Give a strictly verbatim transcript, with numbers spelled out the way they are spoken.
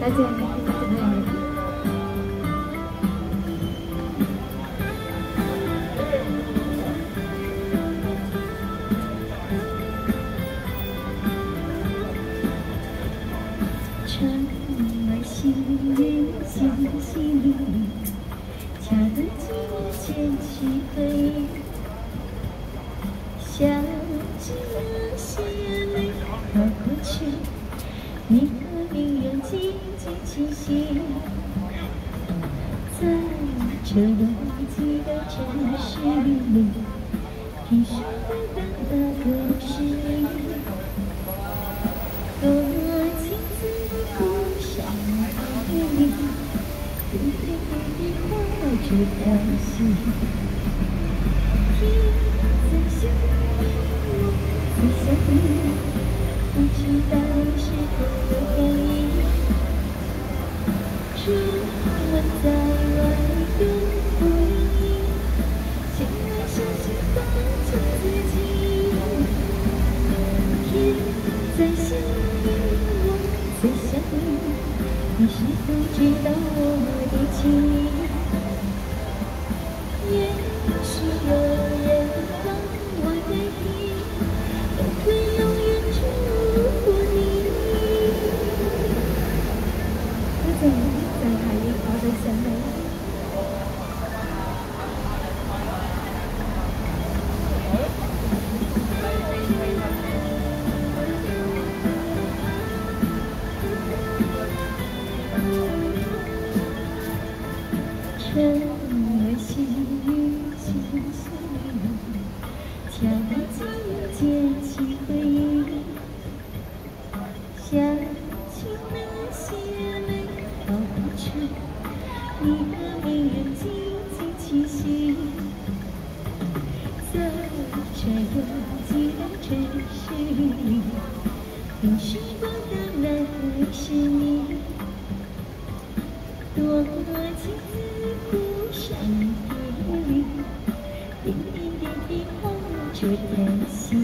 再见，再见。窗外细雨淅淅沥沥，恰当寂寞捡起回忆，想起那些美好过去，你和明月静静栖息，在这拥挤的城市里，听说会淡淡的是你。 多情自古伤别离，点点滴滴画着叹息。天在想你，我在想你，不知道是否有回忆。春晚在外边不容易，请来小心保重自己。天在想你。 在想你，你是否知道我的情意？也许有人帮我代替，我会永远祝福你。我在在海里跑得想你。 窗外细雨淅淅沥沥，恰当寂寞捡起回忆，想起那些美好过去，你和明月静静栖息，在这拥挤的城市里，听时光的来会是你，多情。 孤山别离，点点滴滴画着叹息。